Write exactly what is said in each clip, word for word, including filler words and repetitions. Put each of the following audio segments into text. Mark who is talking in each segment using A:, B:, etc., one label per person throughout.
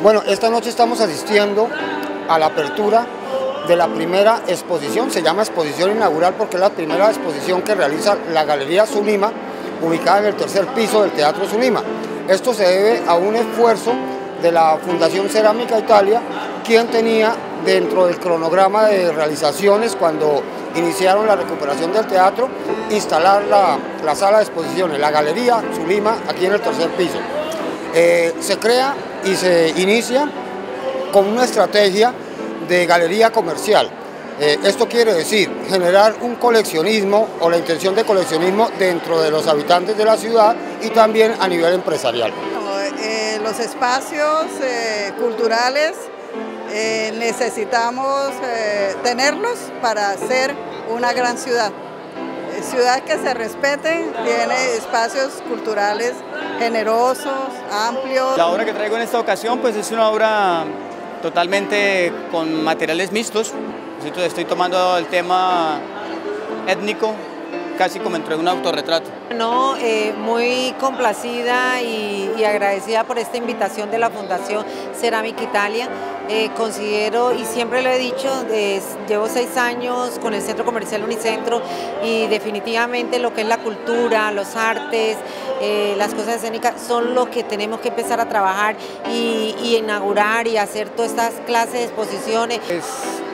A: Bueno, esta noche estamos asistiendo a la apertura de la primera exposición, se llama exposición inaugural porque es la primera exposición que realiza la Galería Zulima, ubicada en el tercer piso del Teatro Zulima. Esto se debe a un esfuerzo de la Fundación Cerámica Italia, quien tenía dentro del cronograma de realizaciones cuando iniciaron la recuperación del teatro, instalar la, la sala de exposiciones, la Galería Zulima, aquí en el tercer piso. Eh, se crea y se inicia con una estrategia de galería comercial. Eh, esto quiere decir generar un coleccionismo o la intención de coleccionismo dentro de los habitantes de la ciudad y también a nivel empresarial.
B: Eh, los espacios eh, culturales eh, necesitamos eh, tenerlos para ser una gran ciudad. Eh, ciudad que se respete, tiene espacios culturales generosos, amplios.
C: La obra que traigo en esta ocasión pues es una obra totalmente con materiales mixtos. Estoy tomando el tema étnico, casi como entre un autorretrato.
D: No, eh, muy complacida y, y agradecida por esta invitación de la Fundación Cerámica Italia. Eh, considero, y siempre lo he dicho, eh, llevo seis años con el Centro Comercial Unicentro y definitivamente lo que es la cultura, los artes, eh, las cosas escénicas son lo que tenemos que empezar a trabajar y, y inaugurar y hacer todas estas clases de exposiciones.
E: Es,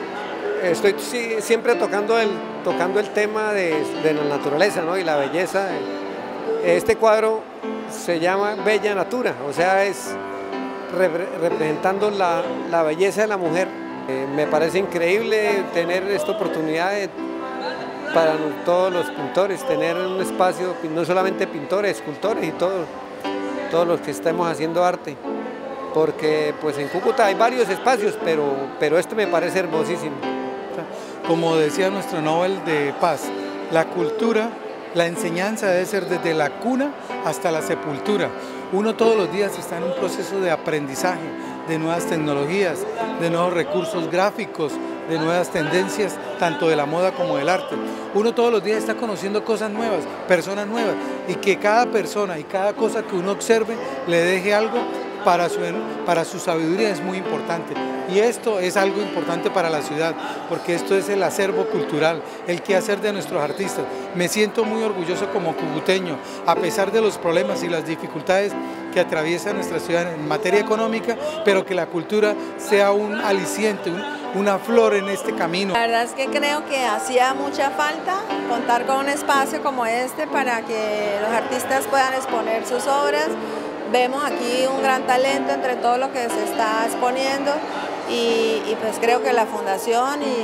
E: estoy sí, siempre tocando el, tocando el tema de, de la naturaleza, ¿no? Y la belleza. Este cuadro se llama Bella Natura, o sea, es representando la, la belleza de la mujer. Eh, me parece increíble tener esta oportunidad de, para todos los pintores, tener un espacio, no solamente pintores, escultores y todos, todos los que estemos haciendo arte, porque pues en Cúcuta hay varios espacios, pero, pero este me parece hermosísimo.
F: Como decía nuestro Nobel de Paz, la cultura, la enseñanza debe ser desde la cuna hasta la sepultura. Uno todos los días está en un proceso de aprendizaje, de nuevas tecnologías, de nuevos recursos gráficos, de nuevas tendencias, tanto de la moda como del arte. Uno todos los días está conociendo cosas nuevas, personas nuevas, y que cada persona y cada cosa que uno observe le deje algo para su, para su sabiduría es muy importante. Y esto es algo importante para la ciudad, porque esto es el acervo cultural, el quehacer de nuestros artistas. Me siento muy orgulloso como cucuteño, a pesar de los problemas y las dificultades que atraviesa nuestra ciudad en materia económica, pero que la cultura sea un aliciente, un, una flor en este camino.
G: La verdad es que creo que hacía mucha falta contar con un espacio como este para que los artistas puedan exponer sus obras. Vemos aquí un gran talento entre todo lo que se está exponiendo y, y pues creo que la fundación y, y,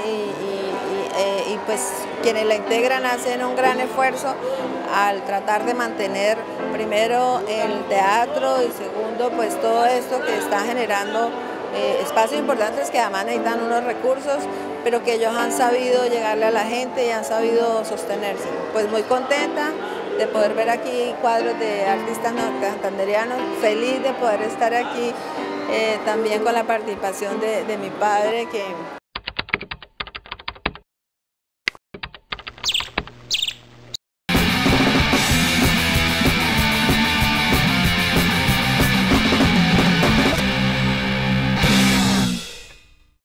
G: y, eh, y pues quienes la integran hacen un gran esfuerzo al tratar de mantener primero el teatro y segundo pues todo esto que está generando eh, espacios importantes que además necesitan unos recursos, pero que ellos han sabido llegarle a la gente y han sabido sostenerse. Pues muy contenta de poder ver aquí cuadros de artistas santanderianos, feliz de poder estar aquí eh, también con la participación de, de mi padre, que